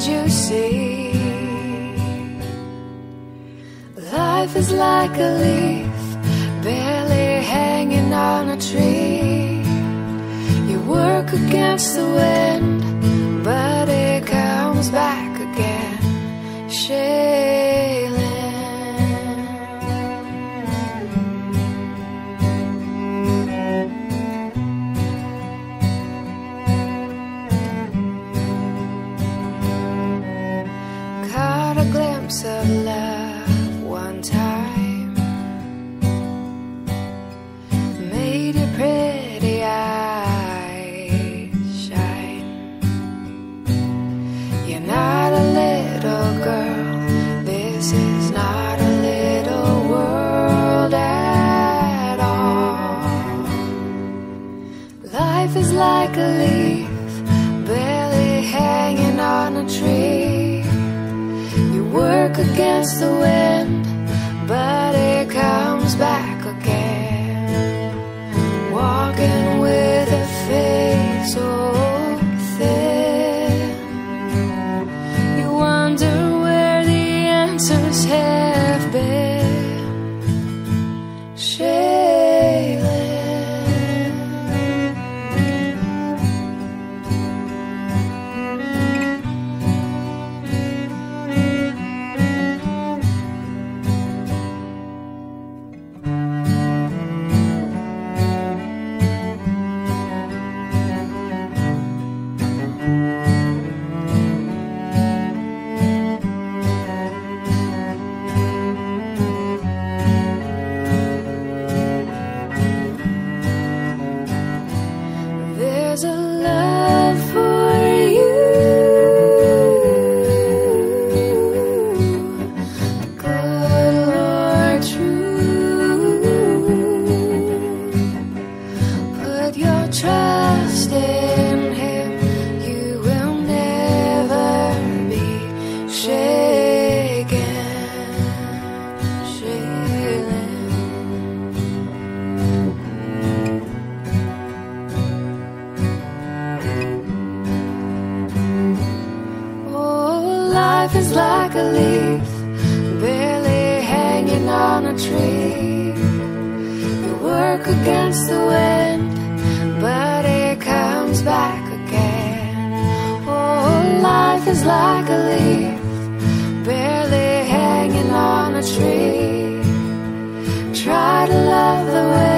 would you see? Life is like a leaf, barely hanging on a tree. You work against the wind, but it comes back again. Shaelyn. Caught a glimpse of love one time, made your pretty eyes shine. You're not a little girl, this is not a little world at all. Life is like a leaf, barely hanging on a tree. You work against the wind, but it comes back again. Walking with a face so thin, you wonder where the answers have been. Shaelyn. There's a love for you, good Lord true. Put your trust in Him, you will never be shaken. Shaelyn. Life is like a leaf, barely hanging on a tree. You work against the wind, but it comes back again. Oh, life is like a leaf, barely hanging on a tree. Try to love the way